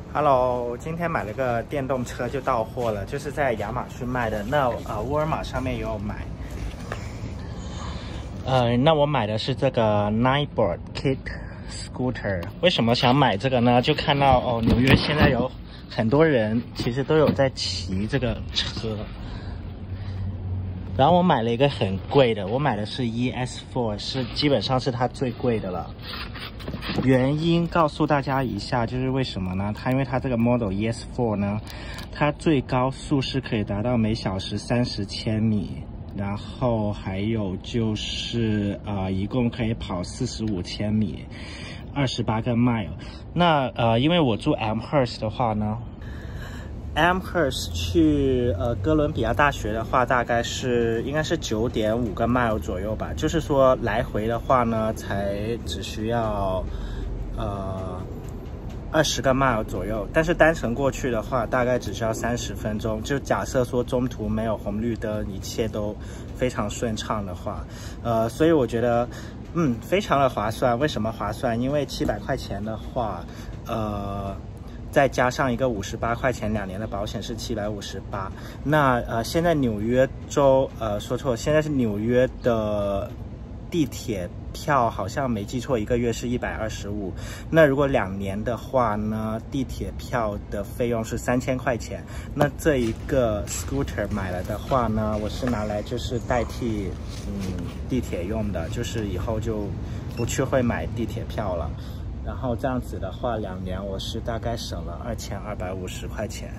Hello，今天买了个电动车就到货了，就是在亚马逊卖的。那沃尔玛上面也有买。那我买的是这个 Ninebot Kit Scooter。为什么想买这个呢？就看到纽约现在有很多人其实都有在骑这个车。然后我买了一个很贵的，我买的是 ES4， 基本上是它最贵的了。原因告诉大家一下，就是为什么呢？因为它这个 Model ES4 呢，它最高速是可以达到每小时30千米，然后还有就是一共可以跑45千米，28个 mile。那因为我住 Amherst 的话呢，Amherst 去哥伦比亚大学的话，大概应该是9.5个 mile 左右吧。就是说来回的话呢，只需要20个 mile 左右。但是单程过去的话，大概只需要30分钟。就假设说中途没有红绿灯，一切都非常顺畅的话，所以我觉得非常的划算。为什么划算？因为700块钱的话，再加上一个58块钱2年的保险是758。那现在纽约州说错，现在是纽约的地铁票好像没记错，1个月是125。那如果2年的话呢，地铁票的费用是3000块钱。那这一个 scooter 买了的话呢，我是拿来就是代替地铁用的，就是以后就不去会买地铁票了。然后这样子的话，2年我是大概省了2250块钱。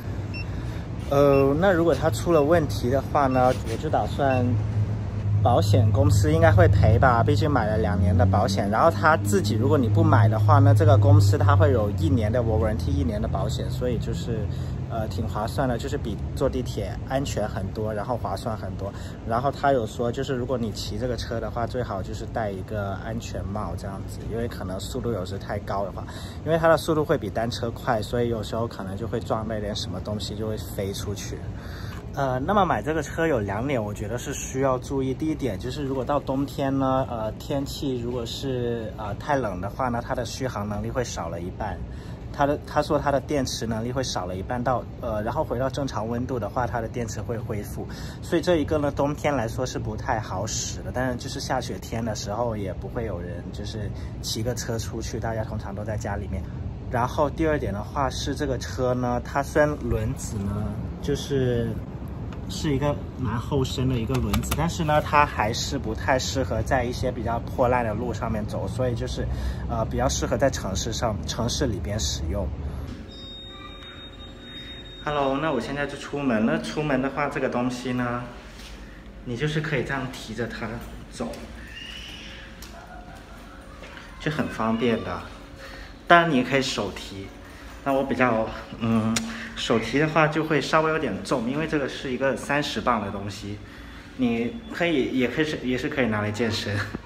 那如果它出了问题的话呢，我就打算保险公司应该会赔吧，毕竟买了2年的保险。然后他自己如果你不买的话呢，这个公司它会有1年的 warranty， 1年的保险，所以就是挺划算的，就是比坐地铁安全很多，然后划算很多。然后他有说，就是如果你骑这个车的话，最好就是戴一个安全帽这样子，因为可能速度有时太高的话，因为它的速度会比单车快，所以有时候可能就会撞到一点什么东西，就会飞出去。那么买这个车有2点，我觉得是需要注意。第一点就是，如果到冬天呢，天气如果是太冷的话呢，它的续航能力会少了一半。他说它的电池能力会少了一半，然后回到正常温度的话，它的电池会恢复。所以这一个呢，冬天来说是不太好使的。但是就是下雪天的时候，也不会有人就是骑个车出去，大家通常都在家里面。然后第2点的话是这个车呢，它虽然轮子呢是一个蛮厚身的一个轮子，但是呢，它还是不太适合在一些比较破烂的路上面走，所以就是比较适合在城市里边使用。Hello， 那我现在就出门了。出门的话，这个东西呢，你就是可以这样提着它走，就很方便的。当然你也可以手提，那我比较手提的话就会稍微有点重，因为这个是一个30磅的东西，你也是可以拿来健身。